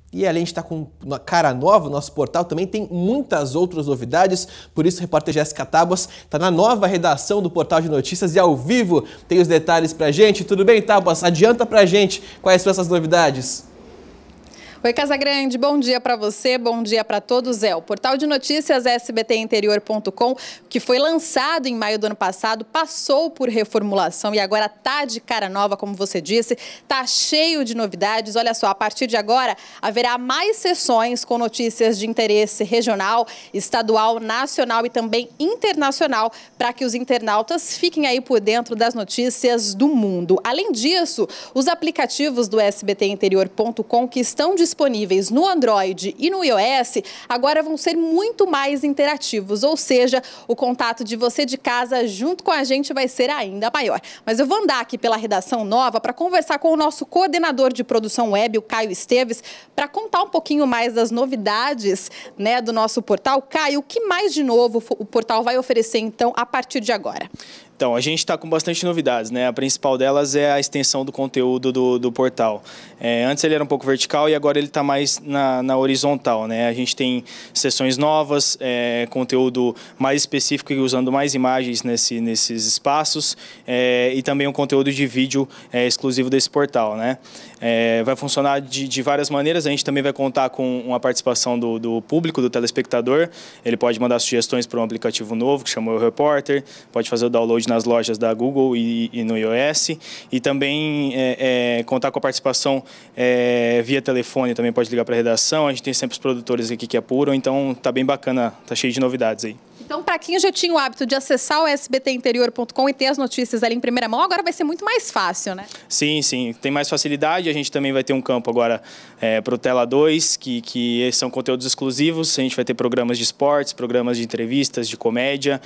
E além de estar com uma cara nova, o nosso portal também tem muitas outras novidades, por isso a repórter Jéssica Tábuas está na nova redação do Portal de Notícias e ao vivo tem os detalhes pra gente. Tudo bem, Tábuas? Adianta pra gente quais são essas novidades? Oi, Casagrande, bom dia para você, bom dia para todos. O portal de notícias sbtinterior.com, que foi lançado em maio do ano passado, passou por reformulação e agora tá de cara nova, como você disse, tá cheio de novidades. Olha só, a partir de agora haverá mais sessões com notícias de interesse regional, estadual, nacional e também internacional, para que os internautas fiquem aí por dentro das notícias do mundo. Além disso, os aplicativos do sbtinterior.com que estão disponíveis no Android e no iOS, agora vão ser muito mais interativos, ou seja, o contato de você de casa junto com a gente vai ser ainda maior. Mas eu vou andar aqui pela redação nova para conversar com o nosso coordenador de produção web, o Caio Esteves, para contar um pouquinho mais das novidades, né, do nosso portal. Caio, o que mais de novo o portal vai oferecer então a partir de agora? Então, a gente está com bastante novidades, né? A principal delas é a extensão do conteúdo do portal. Antes ele era um pouco vertical e agora ele está mais na horizontal, né? A gente tem sessões novas, conteúdo mais específico e usando mais imagens nesses espaços e também um conteúdo de vídeo exclusivo desse portal, né? Vai funcionar de várias maneiras. A gente também vai contar com uma participação do público, do telespectador. Ele pode mandar sugestões para um aplicativo novo que chama o Repórter, pode fazer o download nas lojas da Google e no iOS, e também contar com a participação via telefone, também pode ligar para a redação. A gente tem sempre os produtores aqui que apuram, então tá bem bacana, tá cheio de novidades aí. Então, para quem já tinha o hábito de acessar o sbtinterior.com e ter as notícias ali em primeira mão, agora vai ser muito mais fácil, né? Sim, sim. Tem mais facilidade. A gente também vai ter um campo agora para o Tela 2, que são conteúdos exclusivos. A gente vai ter programas de esportes, programas de entrevistas, de comédia,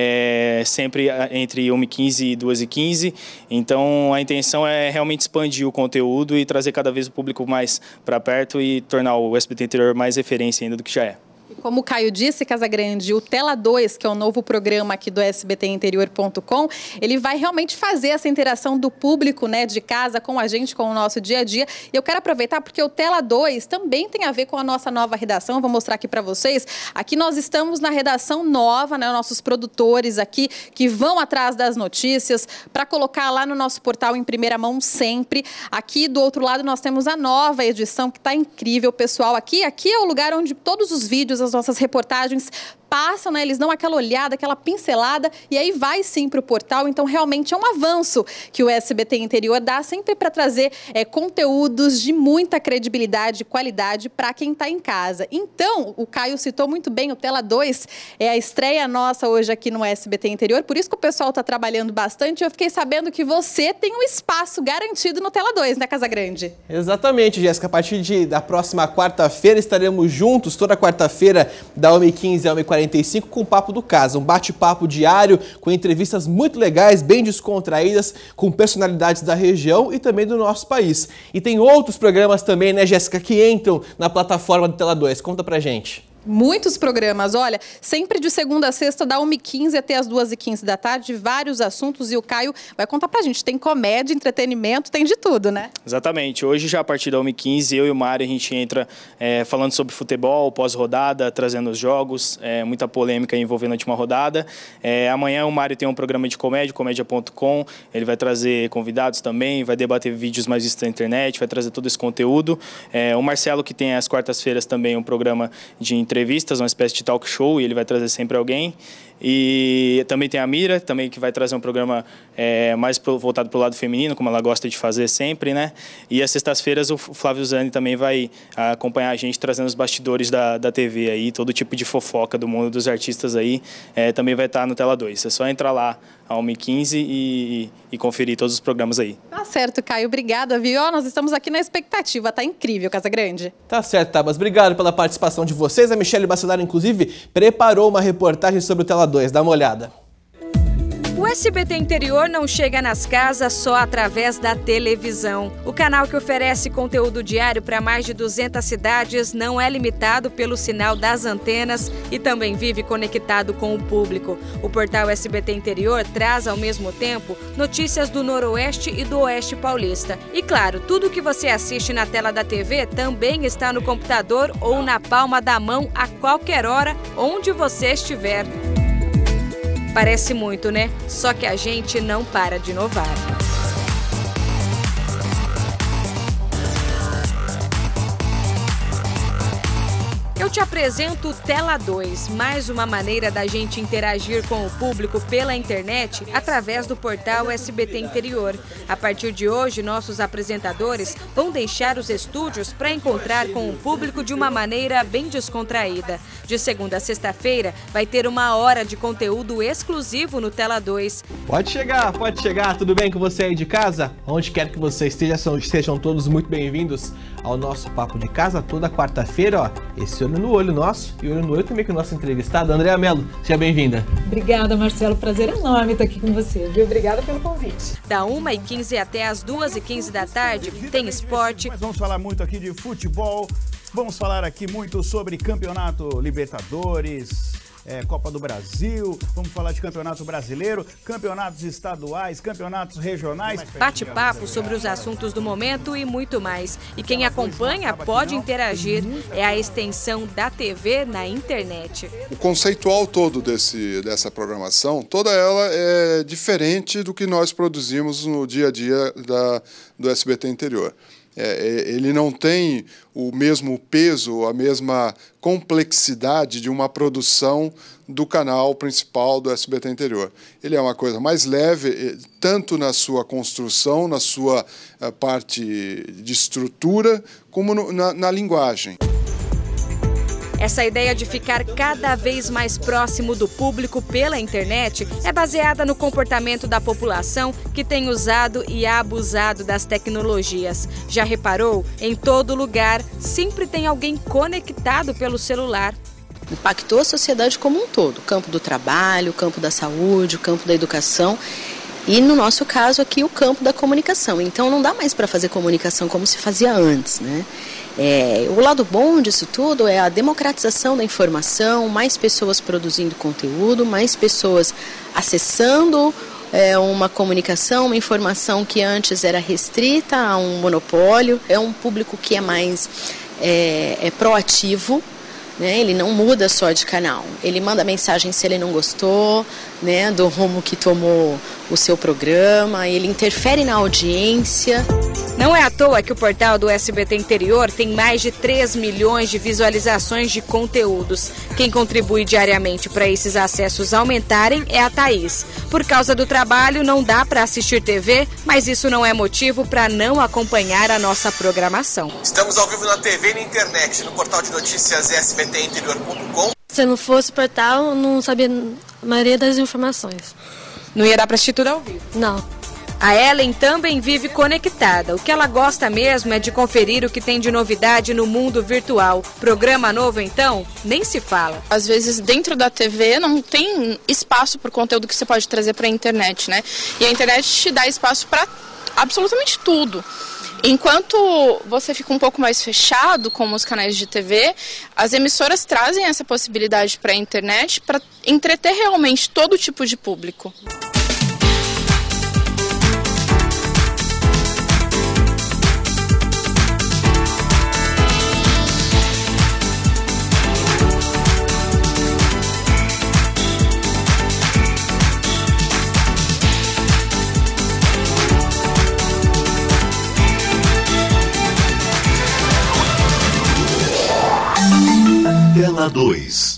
sempre entre 1h15 e 2h15. Então, a intenção é realmente expandir o conteúdo e trazer cada vez o público mais para perto e tornar o SBT Interior mais referência ainda do que já é. Como o Caio disse, Casagrande, o Tela 2, que é o novo programa aqui do sbtinterior.com, ele vai realmente fazer essa interação do público, né, de casa com a gente, com o nosso dia a dia. E eu quero aproveitar porque o Tela 2 também tem a ver com a nossa nova redação. Eu vou mostrar aqui para vocês. Aqui nós estamos na redação nova, né, nossos produtores aqui que vão atrás das notícias para colocar lá no nosso portal em primeira mão sempre. Aqui do outro lado nós temos a nova edição que está incrível, pessoal. Aqui é o lugar onde todos os vídeos, as nossas reportagens passam, né? Eles dão aquela olhada, aquela pincelada e aí vai sim para o portal. Então, realmente é um avanço que o SBT Interior dá sempre para trazer conteúdos de muita credibilidade e qualidade para quem está em casa. Então, o Caio citou muito bem, o Tela 2 é a estreia nossa hoje aqui no SBT Interior, por isso que o pessoal está trabalhando bastante. Eu fiquei sabendo que você tem um espaço garantido no Tela 2, né, Casagrande? Exatamente, Jéssica. A partir da próxima quarta-feira estaremos juntos, toda quarta-feira, da 1h15 à 1h45, com o Papo do Casa, um bate-papo diário com entrevistas muito legais, bem descontraídas, com personalidades da região e também do nosso país. E tem outros programas também, né, Jéssica, que entram na plataforma do Tela 2. Conta pra gente. Muitos programas, olha, sempre de segunda a sexta, da 1h15 até as 2h15 da tarde, vários assuntos, e o Caio vai contar pra gente, tem comédia, entretenimento, tem de tudo, né? Exatamente, hoje já a partir da 1h15, eu e o Mário, a gente entra falando sobre futebol, pós-rodada, trazendo os jogos, muita polêmica envolvendo a última rodada. Amanhã o Mário tem um programa de comédia, comédia.com, ele vai trazer convidados também, vai debater vídeos mais vistos na internet, vai trazer todo esse conteúdo. O Marcelo, que tem às quartas-feiras também um programa de entrevistas, uma espécie de talk show, e ele vai trazer sempre alguém. E também tem a Mira, também, que vai trazer um programa mais voltado para o lado feminino, como ela gosta de fazer sempre, né? E às sextas-feiras o Flávio Zani também vai acompanhar a gente, trazendo os bastidores da TV aí, todo tipo de fofoca do mundo dos artistas aí, também vai estar no Tela 2. É só entrar lá à 1h15 e conferir todos os programas aí. Tá certo, Caio. Obrigada, viu? Nós estamos aqui na expectativa. Tá incrível, Casagrande. Tá certo, Tabas. Obrigado pela participação de vocês. A Michele Bacelar, inclusive, preparou uma reportagem sobre o Tela 2. Dá uma olhada. O SBT Interior não chega nas casas só através da televisão. O canal, que oferece conteúdo diário para mais de 200 cidades, não é limitado pelo sinal das antenas e também vive conectado com o público. O portal SBT Interior traz, ao mesmo tempo, notícias do Noroeste e do Oeste Paulista. E claro, tudo que você assiste na tela da TV também está no computador ou na palma da mão a qualquer hora, onde você estiver. Parece muito, né? Só que a gente não para de inovar. Eu te apresento o Tela 2, mais uma maneira da gente interagir com o público pela internet através do portal SBT Interior. A partir de hoje, nossos apresentadores vão deixar os estúdios para encontrar com o público de uma maneira bem descontraída. De segunda a sexta-feira, vai ter 1 hora de conteúdo exclusivo no Tela 2. Pode chegar, tudo bem com você aí de casa? Onde quer que você esteja, sejam todos muito bem-vindos ao nosso Papo de Casa, toda quarta-feira, ó, esse olho no olho nosso e olho no olho também com o nosso entrevistado, Andréa Mello. Seja bem-vinda. Obrigada, Marcelo, prazer enorme estar aqui com você, viu? Obrigada pelo convite. Da 1h15 até as 2h15 da tarde, tem esporte. Mas vamos falar muito aqui de futebol, vamos falar aqui muito sobre Campeonato Libertadores, Copa do Brasil, vamos falar de Campeonato Brasileiro, campeonatos estaduais, campeonatos regionais. Bate-papo sobre os assuntos do momento e muito mais. E quem acompanha pode interagir. É a extensão da TV na internet. O conceitual todo dessa programação, toda ela é diferente do que nós produzimos no dia a dia do SBT Interior. Ele não tem o mesmo peso, a mesma complexidade de uma produção do canal principal do SBT Interior. Ele é uma coisa mais leve, tanto na sua construção, na sua parte de estrutura, como na linguagem. Essa ideia de ficar cada vez mais próximo do público pela internet é baseada no comportamento da população que tem usado e abusado das tecnologias. Já reparou? Em todo lugar, sempre tem alguém conectado pelo celular. Impactou a sociedade como um todo, o campo do trabalho, o campo da saúde, o campo da educação e, no nosso caso aqui, o campo da comunicação. Então não dá mais para fazer comunicação como se fazia antes, né? O lado bom disso tudo é a democratização da informação, mais pessoas produzindo conteúdo, mais pessoas acessando uma comunicação, uma informação que antes era restrita a um monopólio. É um público que é mais proativo, né? Ele não muda só de canal, ele manda mensagem se ele não gostou, né, do rumo que tomou o seu programa, ele interfere na audiência. Não é à toa que o portal do SBT Interior tem mais de 3 milhões de visualizações de conteúdos. Quem contribui diariamente para esses acessos aumentarem é a Thaís. Por causa do trabalho, não dá para assistir TV, mas isso não é motivo para não acompanhar a nossa programação. Estamos ao vivo na TV e na internet, no portal de notícias sbtinterior.com. Se não fosse portal, eu não sabia a maioria das informações. Não ia dar para assistir tudo ao vivo? Não. A Ellen também vive conectada. O que ela gosta mesmo é de conferir o que tem de novidade no mundo virtual. Programa novo, então, nem se fala. Às vezes, dentro da TV, não tem espaço para o conteúdo que você pode trazer para a internet, né? E a internet te dá espaço para absolutamente tudo. Enquanto você fica um pouco mais fechado com os canais de TV, as emissoras trazem essa possibilidade para a internet para entreter realmente todo tipo de público. Tela 2.